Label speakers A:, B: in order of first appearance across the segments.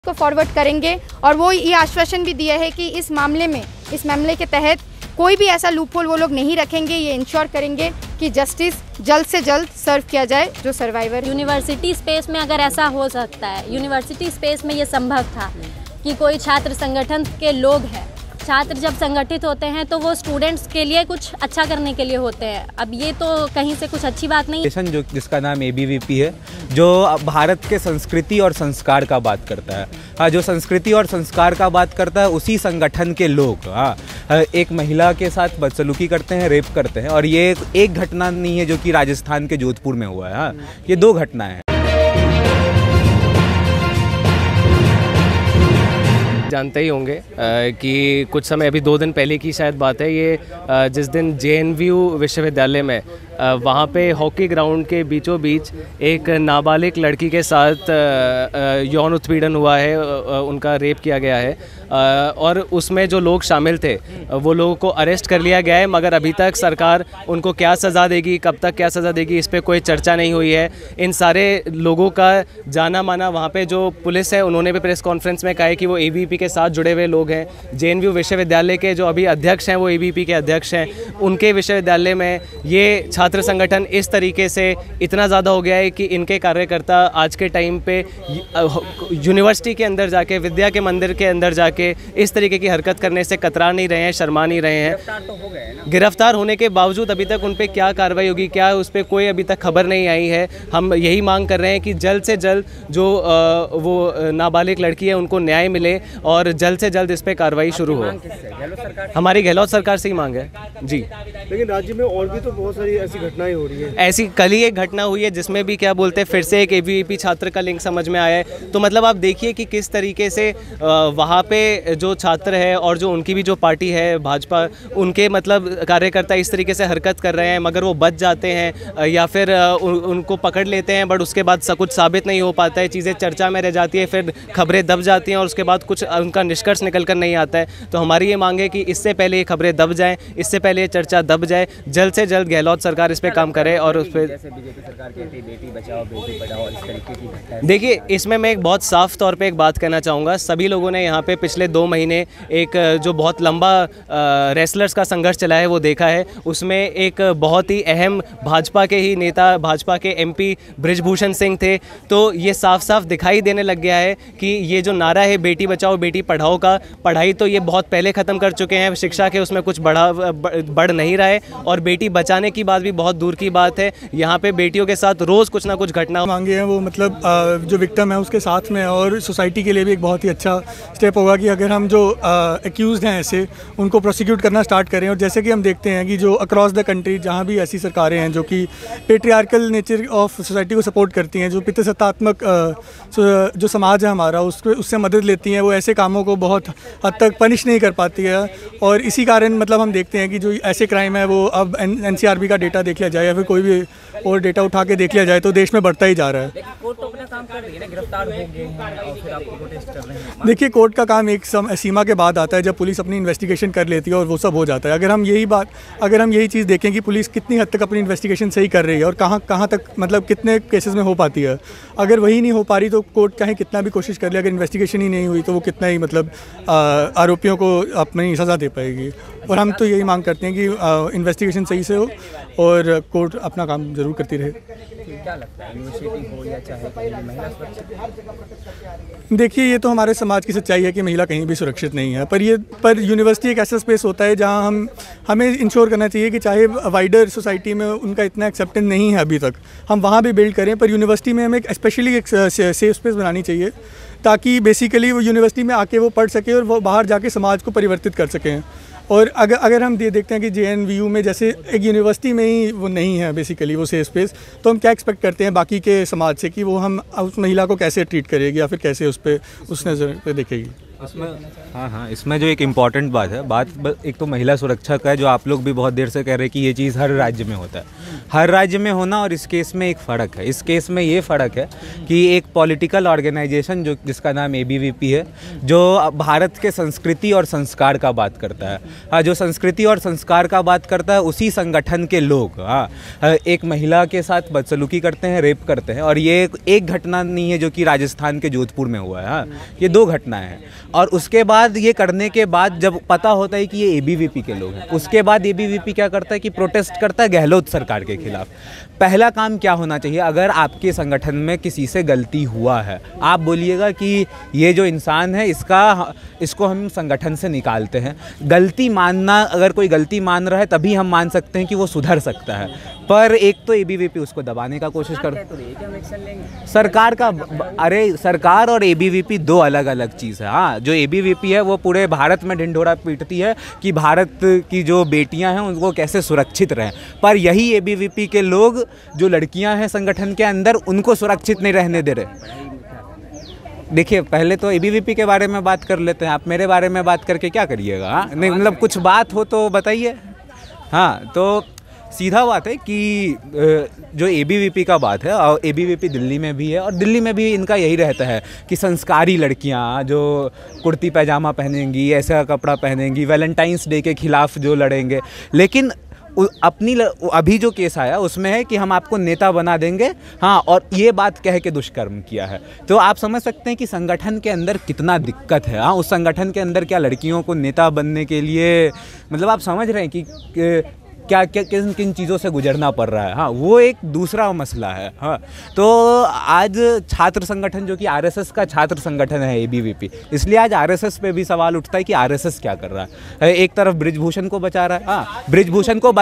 A: को फॉरवर्ड करेंगे और वो ये आश्वासन भी दिया है कि इस मामले के तहत कोई भी ऐसा लूपहोल वो लोग नहीं रखेंगे। ये इंश्योर करेंगे कि जस्टिस जल्द से जल्द सर्व किया जाए जो सर्वाइवर।
B: यूनिवर्सिटी स्पेस में अगर ऐसा हो सकता है, यूनिवर्सिटी स्पेस में ये संभव था कि कोई छात्र संगठन के लोग हैं, छात्र जब संगठित होते हैं तो वो स्टूडेंट्स के लिए कुछ अच्छा करने के लिए होते हैं। अब ये तो कहीं से कुछ अच्छी बात नहीं है।
C: जो जिसका नाम ABVP है, जो भारत के संस्कृति और संस्कार का बात करता है। हाँ, जो संस्कृति और संस्कार का बात करता है उसी संगठन के लोग एक महिला के साथ बदसलूकी करते हैं, रेप करते हैं। और ये एक घटना नहीं है जो कि राजस्थान के जोधपुर में हुआ है। हाँ, ये 2 घटनाएं हैं।
D: जानते ही होंगे कि कुछ समय अभी 2 दिन पहले की शायद बात है ये, जिस दिन JNVU विश्वविद्यालय में वहाँ पे हॉकी ग्राउंड के बीचों बीच एक नाबालिग लड़की के साथ यौन उत्पीड़न हुआ है, उनका रेप किया गया है। और उसमें जो लोग शामिल थे वो लोगों को अरेस्ट कर लिया गया है, मगर अभी तक सरकार उनको क्या सज़ा देगी, कब तक क्या सज़ा देगी, इस पर कोई चर्चा नहीं हुई है। इन सारे लोगों का जाना माना, वहाँ पे जो पुलिस है उन्होंने भी प्रेस कॉन्फ्रेंस में कहा है कि वो ABVP के साथ जुड़े हुए लोग हैं। JNVU विश्वविद्यालय के जो अभी अध्यक्ष हैं वो ABVP के अध्यक्ष हैं। उनके विश्वविद्यालय में ये छात्र संगठन इस तरीके से इतना ज़्यादा हो गया है कि इनके कार्यकर्ता आज के टाइम पे यूनिवर्सिटी के अंदर जाके, विद्या के मंदिर के अंदर जाके इस तरीके की हरकत करने से कतरा नहीं रहे हैं, शर्मा नहीं रहे हैं। गिरफ्तार होने के बावजूद अभी तक उन पर क्या कार्रवाई होगी, क्या उस पर कोई अभी तक खबर नहीं आई है। हम यही मांग कर रहे हैं कि जल्द से जल्द जो वो नाबालिग लड़की है उनको न्याय मिले और जल्द से जल्द इस पर कार्रवाई शुरू हो। हमारी गहलोत सरकार से ही मांग है जी।
E: लेकिन राज्य में और भी तो बहुत सारी ऐसी घटनाएं हो रही है।
D: ऐसी कल ही एक घटना हुई है जिसमें भी क्या बोलते हैं फिर से एक ABVP छात्र का लिंक समझ में आया है। तो मतलब आप देखिए कि किस तरीके से वहाँ पे जो छात्र है और जो उनकी भी जो पार्टी है भाजपा, उनके मतलब कार्यकर्ता इस तरीके से हरकत कर रहे हैं, मगर वो बच जाते हैं या फिर उनको पकड़ लेते हैं, बट उसके बाद कुछ साबित नहीं हो पाता है, चीज़ें चर्चा में रह जाती है, फिर खबरें दब जाती हैं और उसके बाद कुछ उनका निष्कर्ष निकल कर नहीं आता है। तो हमारी ये मांग है कि इससे पहले ये खबरें दब जाएं, इससे पहले ये चर्चा दब जाए, जल्द से जल्द गहलोत सरकार इस पर काम करे। और उस पर
F: बीजेपी सरकार कहती है बेटी बचाओ बेटी पढ़ाओ, इस तरीके की।
D: देखिए, इसमें मैं एक बहुत साफ तौर पे एक बात कहना चाहूँगा। सभी लोगों ने यहाँ पे पिछले 2 महीने एक जो बहुत लंबा रेसलर्स का संघर्ष चला है वो देखा है। उसमें एक बहुत ही अहम भाजपा के ही नेता, भाजपा के MP बृजभूषण सिंह थे। तो ये साफ साफ दिखाई देने लग गया है कि ये जो नारा है बेटी बचाओ बेटी पढ़ाओ का, पढ़ाई तो ये बहुत पहले ख़त्म कर चुके हैं, शिक्षा के उसमें कुछ बढ़ नहीं रहा है। और बेटी बचाने की बात भी बहुत दूर की बात है। यहाँ पे बेटियों के साथ रोज़ कुछ ना कुछ घटना
E: मांगे हैं वो मतलब जो विक्टिम है उसके साथ में, और सोसाइटी के लिए भी एक बहुत ही अच्छा स्टेप होगा कि अगर हम जो एक्यूज़ड हैं ऐसे उनको प्रोसिक्यूट करना स्टार्ट करें। और जैसे कि हम देखते हैं कि जो अक्रॉस द कंट्री जहाँ भी ऐसी सरकारें हैं जो कि पेट्रियार्कल नेचर ऑफ सोसाइटी को सपोर्ट करती हैं, जो पितृसत्तात्मक जो समाज है हमारा उससे मदद लेती हैं, वो ऐसे कामों को बहुत हद तक पनिश नहीं कर पाती है। और इसी कारण मतलब हम देखते हैं कि जो ऐसे क्राइम है वो अब NCRB का डेटा देख लिया जाए या फिर कोई भी और डेटा उठा के देख लिया जाए तो देश में बढ़ता ही जा रहा है।
F: कोर्ट तो अपना काम कर रही है ना, गिरफ्तार हो गए हैं और फिर आपको प्रोटेस्ट कर रहे हैं।
E: देखिए, कोर्ट का काम एक सीमा के बाद आता है जब पुलिस अपनी इन्वेस्टिगेशन कर लेती है और वो सब हो जाता है। अगर हम यही चीज़ देखें कि पुलिस कितनी हद तक अपनी इन्वेस्टिगेशन सही कर रही है और कहाँ तक मतलब कितने केसेस में हो पाती है, अगर वही नहीं हो पा रही तो कोर्ट चाहे कितना भी कोशिश कर ले, अगर इन्वेस्टिगेशन ही नहीं हुई तो वो कितना ही मतलब आरोपियों को अपनी सज़ा दे पाएगी। और हम तो यही मांग करते हैं कि इन्वेस्टिगेशन सही से हो और कोर्ट अपना काम ज़रूर करती रहे।
F: क्या लगता है, यूनिवर्सिटी हो या चाहे महिला सुरक्षित?
E: देखिए, ये तो हमारे समाज की सच्चाई है कि महिला कहीं भी सुरक्षित नहीं है, पर यूनिवर्सिटी एक ऐसा स्पेस होता है जहां हमें इंश्योर करना चाहिए कि चाहे वाइडर सोसाइटी में उनका इतना एक्सेप्टेंस नहीं है अभी तक, हम वहाँ भी बिल्ड करें, पर यूनिवर्सिटी में हमें स्पेशली एक सेफ स्पेस बनानी चाहिए ताकि बेसिकली वो यूनिवर्सिटी में आके वो पढ़ सके और वो बाहर जाके समाज को परिवर्तित कर सकें। और अगर हम देखते हैं कि JNVU में जैसे एक यूनिवर्सिटी में ही वो नहीं है बेसिकली वो सेफ स्पेस, तो हम क्या एक्सपेक्ट करते हैं बाकी के समाज से कि वो हम उस महिला को कैसे ट्रीट करेगी या फिर कैसे उस नज़र पे देखेगी।
C: इसमें हाँ, इसमें जो एक इम्पॉर्टेंट बात है, एक तो महिला सुरक्षा का है, जो आप लोग भी बहुत देर से कह रहे हैं कि ये चीज़ हर राज्य में होता है, हर राज्य में होना। और इस केस में एक फ़र्क है, इस केस में ये फ़र्क है कि एक पॉलिटिकल ऑर्गेनाइजेशन जिसका नाम ABVP है, जो भारत के संस्कृति और संस्कार का बात करता है। हाँ, जो संस्कृति और संस्कार का बात करता है उसी संगठन के लोग एक महिला के साथ बदसलूकी करते हैं, रेप करते हैं। और ये एक घटना नहीं है जो कि राजस्थान के जोधपुर में हुआ है, हाँ, ये 2 घटनाएं हैं। और उसके बाद ये करने के बाद जब पता होता है कि ये ABVP के लोग हैं, उसके बाद ABVP क्या करता है कि प्रोटेस्ट करता है गहलोत सरकार के खिलाफ। पहला काम क्या होना चाहिए, अगर आपके संगठन में किसी से गलती हुआ है, आप बोलिएगा कि ये जो इंसान है इसको हम संगठन से निकालते हैं। गलती मानना, अगर कोई गलती मान रहा है तभी हम मान सकते हैं कि वो सुधर सकता है। पर एक तो ABVP उसको दबाने का कोशिश कर सरकार का, अरे सरकार और ABVP 2 अलग अलग चीज़ है। हाँ, जो ABVP है वो पूरे भारत में ढिंढोरा पीटती है कि भारत की जो बेटियां हैं उनको कैसे सुरक्षित रहें, पर यही ABVP के लोग जो लड़कियां हैं संगठन के अंदर उनको सुरक्षित नहीं रहने दे रहे। देखिए, पहले तो ABVP के बारे में बात कर लेते हैं, आप मेरे बारे में बात करके क्या करिएगा? हाँ, नहीं मतलब कुछ बात हो तो बताइए। हाँ, तो सीधा बात है कि जो ABVP का बात है, और ABVP दिल्ली में भी है, और दिल्ली में भी इनका यही रहता है कि संस्कारी लड़कियां जो कुर्ती पैजामा पहनेंगी, ऐसा कपड़ा पहनेंगी, वैलेंटाइंस डे के खिलाफ जो लड़ेंगे। लेकिन अभी जो केस आया उसमें है कि हम आपको नेता बना देंगे, हाँ, और ये बात कह के दुष्कर्म किया है। तो आप समझ सकते हैं कि संगठन के अंदर कितना दिक्कत है। हाँ, उस संगठन के अंदर क्या लड़कियों को नेता बनने के लिए, मतलब आप समझ रहे हैं कि क्या किन किन चीज़ों से गुजरना पड़ रहा है। हाँ, वो एक दूसरा मसला है। हाँ, तो आज छात्र संगठन जो कि RSS का छात्र संगठन है ABVP, इसलिए आज RSS पे भी सवाल उठता है कि RSS क्या कर रहा है। एक तरफ ब्रिजभूषण को बचा रहा है, हाँ, ब्रिजभूषण को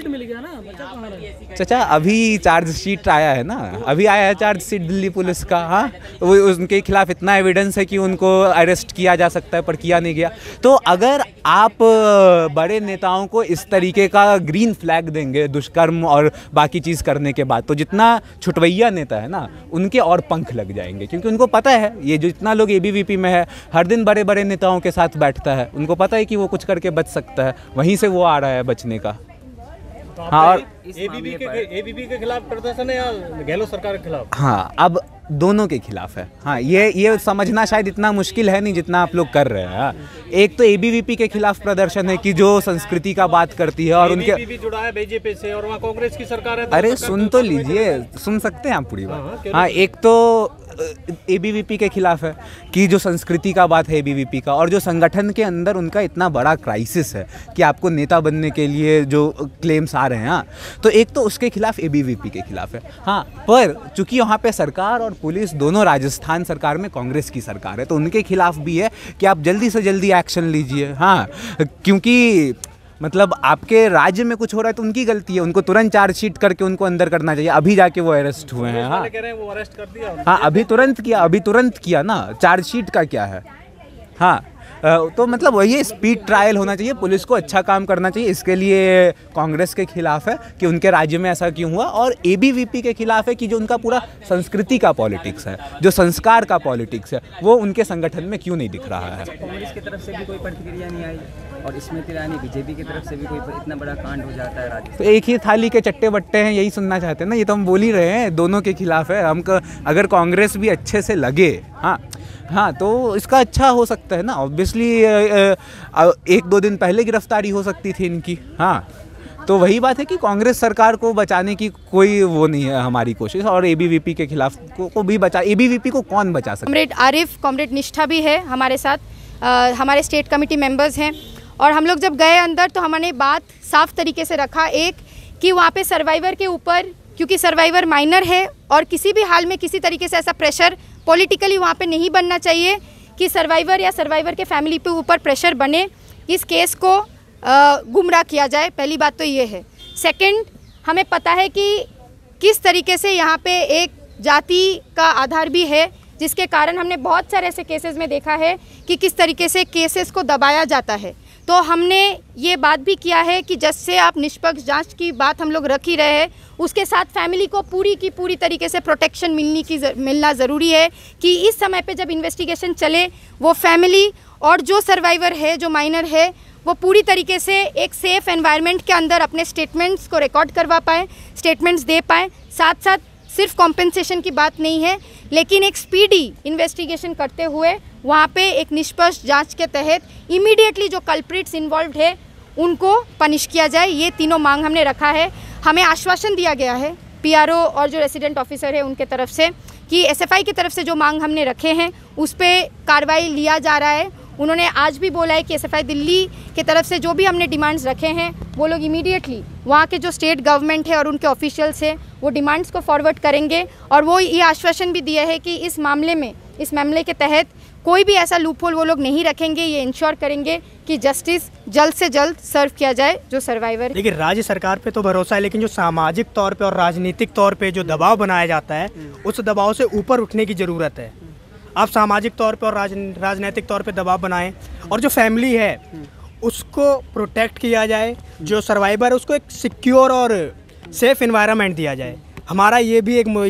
C: चाचा अभी चार्जशीट आया है ना, अभी आया है चार्जशीट दिल्ली पुलिस का। हाँ, वो उनके खिलाफ इतना एविडेंस है कि उनको अरेस्ट किया जा सकता है, पर किया नहीं गया। तो अगर आप बड़े नेताओं को इस तरीके का ग्रीन फ्लैग देंगे दुष्कर्म और बाकी चीज़ करने के बाद, तो जितना छुटवैया नेता है ना, उनके और पंख लग जाएंगे, क्योंकि उनको पता है ये जो जितना लोग ABVP में है हर दिन बड़े बड़े नेताओं के साथ बैठता है, उनको पता है कि वो कुछ करके बच सकता है, वहीं से वो आ रहा है बचने का। हाँ, और
G: ABVP के खिलाफ प्रदर्शन है या गहलोत सरकार के खिलाफ?
C: हाँ, अब दोनों के खिलाफ है। हाँ, ये समझना शायद इतना मुश्किल है नहीं जितना आप लोग कर रहे हैं। हाँ, एक तो ABVP के खिलाफ प्रदर्शन है कि जो संस्कृति का बात करती है, और उनके
G: ABVP जुड़ा है बीजेपी से और वहाँ कांग्रेस की सरकार है।
C: अरे सुन तो लीजिए, सुन सकते हैं आप पूरी बात। हाँ, एक तो ABVP के खिलाफ है कि जो संस्कृति का बात है ABVP का, और जो संगठन के अंदर उनका इतना बड़ा क्राइसिस है कि आपको नेता बनने के लिए जो क्लेम्स आ रहे हैं। हाँ, तो एक तो उसके खिलाफ ABVP के खिलाफ है। हाँ, पर चूंकि वहाँ पे सरकार और पुलिस दोनों राजस्थान सरकार में कांग्रेस की सरकार है, तो उनके खिलाफ भी है कि आप जल्दी से जल्दी एक्शन लीजिए। हाँ, क्योंकि मतलब आपके राज्य में कुछ हो रहा है तो उनकी गलती है, उनको तुरंत चार्जशीट करके उनको अंदर करना चाहिए। अभी जाके वो अरेस्ट हुए हैं। हाँ,
G: कह रहे हैं वो अरेस्ट कर दिया।
C: हाँ, अभी तुरंत किया ना, चार्जशीट का क्या है। हाँ, तो मतलब वही स्पीड ट्रायल होना चाहिए, पुलिस को अच्छा काम करना चाहिए। इसके लिए कांग्रेस के खिलाफ है कि उनके राज्य में ऐसा क्यों हुआ, और ABVP के खिलाफ है कि जो उनका पूरा संस्कृति का पॉलिटिक्स है, जो संस्कार का पॉलिटिक्स है, वो उनके संगठन में क्यों नहीं दिख रहा है।
F: कांग्रेस की तरफ से भी कोई प्रतिक्रिया नहीं आई, और स्मृति ईरानी BJP की तरफ से भी कोई इतना बड़ा कांड हो जाता है राज्य।
C: तो एक ही थाली के चट्टे बट्टे हैं, यही सुनना चाहते हैं ना। ये तो हम बोल ही रहे हैं, दोनों के खिलाफ है। अगर कांग्रेस भी अच्छे से लगे, हाँ, तो इसका अच्छा हो सकता है ना। ऑब्वियसली 1-2 दिन पहले गिरफ्तारी हो सकती थी इनकी। हाँ, तो वही बात है कि कांग्रेस सरकार को बचाने की कोई वो नहीं है हमारी कोशिश, और ABVP के खिलाफ को भी बचा। ABVP को कौन बचा सकता है?
A: कॉमरेड आरिफ, कॉमरेड निष्ठा भी है हमारे साथ, हमारे स्टेट कमेटी मेंबर्स हैं। और हम लोग जब गए अंदर तो हमने बात साफ तरीके से रखा, एक कि वहाँ पे सर्वाइवर के ऊपर, क्योंकि सर्वाइवर माइनर है, और किसी भी हाल में किसी तरीके से ऐसा प्रेशर पॉलिटिकली वहाँ पे नहीं बनना चाहिए कि सर्वाइवर या सर्वाइवर के फैमिली पे ऊपर प्रेशर बने, इस केस को गुमराह किया जाए। पहली बात तो ये है। सेकंड, हमें पता है कि किस तरीके से यहाँ पे एक जाति का आधार भी है, जिसके कारण हमने बहुत सारे ऐसे केसेस में देखा है कि किस तरीके से केसेस को दबाया जाता है। तो हमने ये बात भी किया है कि जैसे आप निष्पक्ष जांच की बात हम लोग रख ही रहे हैं, उसके साथ फैमिली को पूरी की पूरी तरीके से प्रोटेक्शन मिलना ज़रूरी है कि इस समय पे जब इन्वेस्टिगेशन चले, वो फैमिली और जो सर्वाइवर है, जो माइनर है, वो पूरी तरीके से एक सेफ़ एनवायरनमेंट के अंदर अपने स्टेटमेंट्स को रिकॉर्ड करवा पाएँ, स्टेटमेंट्स दे पाएँ। साथ साथ सिर्फ कॉम्पेंसेशन की बात नहीं है, लेकिन एक स्पीडी इन्वेस्टिगेशन करते हुए वहाँ पे एक निष्पक्ष जांच के तहत इमीडिएटली जो कल्प्रिट्स इन्वॉल्व्ड है उनको पनिश किया जाए। ये तीनों मांग हमने रखा है। हमें आश्वासन दिया गया है पीआरओ और जो रेसिडेंट ऑफिसर है उनके तरफ से कि एसएफआई की तरफ से जो मांग हमने रखे हैं उस पर कार्रवाई लिया जा रहा है। उन्होंने आज भी बोला है कि एसएफआई दिल्ली की तरफ से जो भी हमने डिमांड्स रखे हैं वो लोग इमीडिएटली वहाँ के जो स्टेट गवर्नमेंट है और उनके ऑफिशियल्स हैं वो डिमांड्स को फॉरवर्ड करेंगे। और वो ये आश्वासन भी दिया है कि इस मामले के तहत कोई भी ऐसा लूपहोल वो लोग नहीं रखेंगे। ये इंश्योर करेंगे कि जस्टिस जल्द से जल्द सर्व किया जाए जो सर्वाइवर।
H: देखिए, राज्य सरकार पे तो भरोसा है, लेकिन जो सामाजिक तौर पे और राजनीतिक तौर पे जो दबाव बनाया जाता है उस दबाव से ऊपर उठने की ज़रूरत है। आप सामाजिक तौर पे और राजनीतिक तौर पे दबाव बनाएं और जो फैमिली है उसको प्रोटेक्ट किया जाए, जो सर्वाइवर है उसको एक सिक्योर और सेफ एनवायरनमेंट दिया जाए। हमारा ये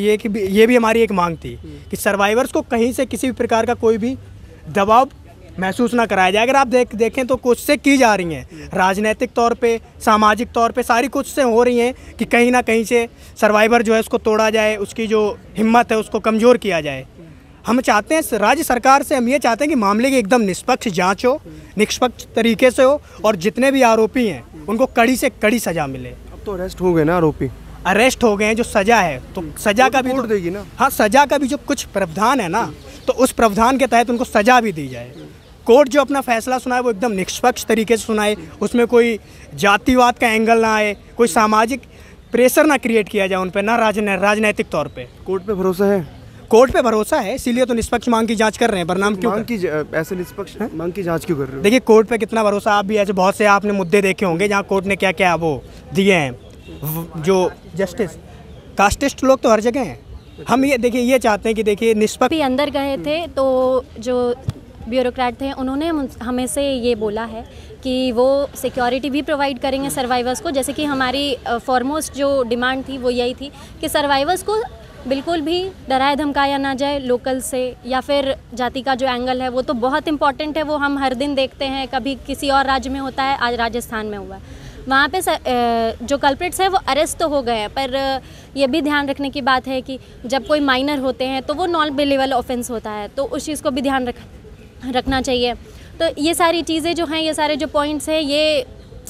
H: भी हमारी एक मांग थी कि सर्वाइवर्स को कहीं से किसी भी प्रकार का कोई भी दबाव महसूस ना कराया जाए। अगर आप देखें तो कोशिशें की जा रही हैं राजनीतिक तौर पे, सामाजिक तौर पे, सारी कोशिशें हो रही हैं कि कहीं ना कहीं से सर्वाइवर जो है उसको तोड़ा जाए, उसकी जो हिम्मत है उसको कमज़ोर किया जाए। हम चाहते हैं राज्य सरकार से, हम ये चाहते हैं कि मामले की एकदम निष्पक्ष जांच हो, निष्पक्ष तरीके से हो और जितने भी आरोपी हैं उनको कड़ी से कड़ी सज़ा मिले।
I: अब तो अरेस्ट हो गए ना आरोपी,
H: अरेस्ट हो गए हैं, जो सज़ा है तो सज़ा का भी
I: कोर्ट देगी ना।
H: हाँ, सज़ा का भी जो कुछ प्रावधान है ना, तो उस प्रावधान के तहत उनको सज़ा भी दी जाए। कोर्ट जो अपना फैसला सुनाए वो एकदम निष्पक्ष तरीके से सुनाए, उसमें कोई जातिवाद का एंगल ना आए, कोई सामाजिक प्रेशर ना क्रिएट किया जाए उन पर, ना राजनीतिक तौर पे।
I: कोर्ट पे भरोसा है?
H: कोर्ट पे भरोसा है, इसीलिए तो निष्पक्ष मांग की जांच कर रहे हैं। वरना क्यों
I: ऐसे निष्पक्ष मांग की जांच क्यों कर रहे हो?
H: देखिए, कोर्ट पे कितना भरोसा, आप भी ऐसे बहुत से आपने मुद्दे देखे होंगे जहाँ कोर्ट ने क्या क्या वो दिए हैं। जो जस्टिस कास्टिस्ट लोग तो हर जगह हैं। हम ये देखिए ये चाहते हैं कि देखिए निष्पक्ष।
B: भी अंदर गए थे तो जो ब्यूरोक्रेट थे उन्होंने हमें से ये बोला है कि वो सिक्योरिटी भी प्रोवाइड करेंगे सर्वाइवर्स को। जैसे कि हमारी फॉरमोस्ट जो डिमांड थी वो यही थी कि सर्वाइवर्स को बिल्कुल भी डराया धमकाया ना जाए लोकल से, या फिर जाति का जो एंगल है वो तो बहुत इम्पॉर्टेंट है, वो हम हर दिन देखते हैं। कभी किसी और राज्य में होता है, आज राजस्थान में हुआ है। वहाँ पे जो कल्प्रिट्स हैं वो अरेस्ट तो हो गए हैं, पर ये भी ध्यान रखने की बात है कि जब कोई माइनर होते हैं तो वो नॉन बिलीवेबल ऑफेंस होता है, तो उस चीज़ को भी ध्यान रखना चाहिए। तो ये सारी चीज़ें जो हैं, ये सारे जो पॉइंट्स हैं, ये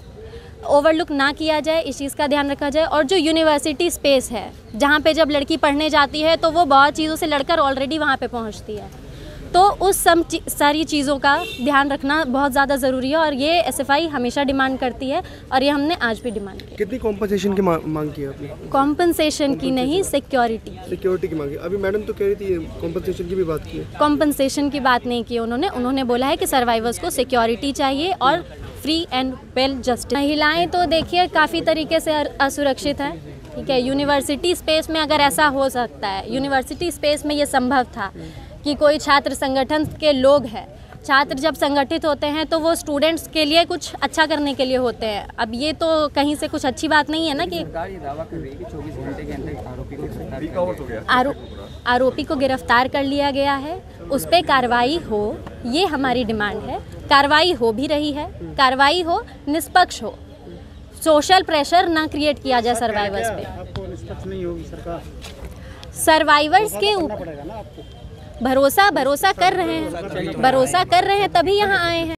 B: ओवरलुक ना किया जाए, इस चीज़ का ध्यान रखा जाए। और जो यूनिवर्सिटी स्पेस है जहाँ पे जब लड़की पढ़ने जाती है तो वो बहुत चीज़ों से लड़कर ऑलरेडी वहाँ पे पहुँचती है, तो उस सारी चीज़ों का ध्यान रखना बहुत ज़्यादा ज़रूरी है। और ये एसएफआई हमेशा डिमांड करती है और ये हमने आज भी डिमांड की।
I: कितनी कॉम्पनसेशन की मांग की आपने?
B: कॉम्पनसेशन की नहीं, सिक्योरिटी
I: की मांगी। अभी मैडम तो कह रही थी कॉम्पनसेशन की भी बात की है।
B: कॉम्पनसेशन की बात नहीं की उन्होंने बोला है कि सर्वाइवर्स को सिक्योरिटी चाहिए और फ्री एंड वेल जस्टिस। महिलाएं तो देखिए काफ़ी तरीके से असुरक्षित हैं, ठीक है। यूनिवर्सिटी स्पेस में अगर ऐसा हो सकता है, यूनिवर्सिटी स्पेस में ये संभव था कि कोई छात्र संगठन के लोग हैं, छात्र जब संगठित होते हैं तो वो स्टूडेंट्स के लिए कुछ अच्छा करने के लिए होते हैं। अब ये तो कहीं से कुछ अच्छी बात नहीं है ना कि
F: दावा कर रही है कि 24 घंटे के अंदर
B: आरोपी को गिरफ्तार कर लिया गया है, उस पर कार्रवाई हो, ये हमारी डिमांड है। कार्रवाई हो भी रही है, कार्रवाई हो, निष्पक्ष हो, सोशल प्रेशर ना क्रिएट किया जाए सर्वाइवर्स पे। सर्वाइवर्स के ऊपर भरोसा कर रहे हैं तभी यहाँ आए हैं।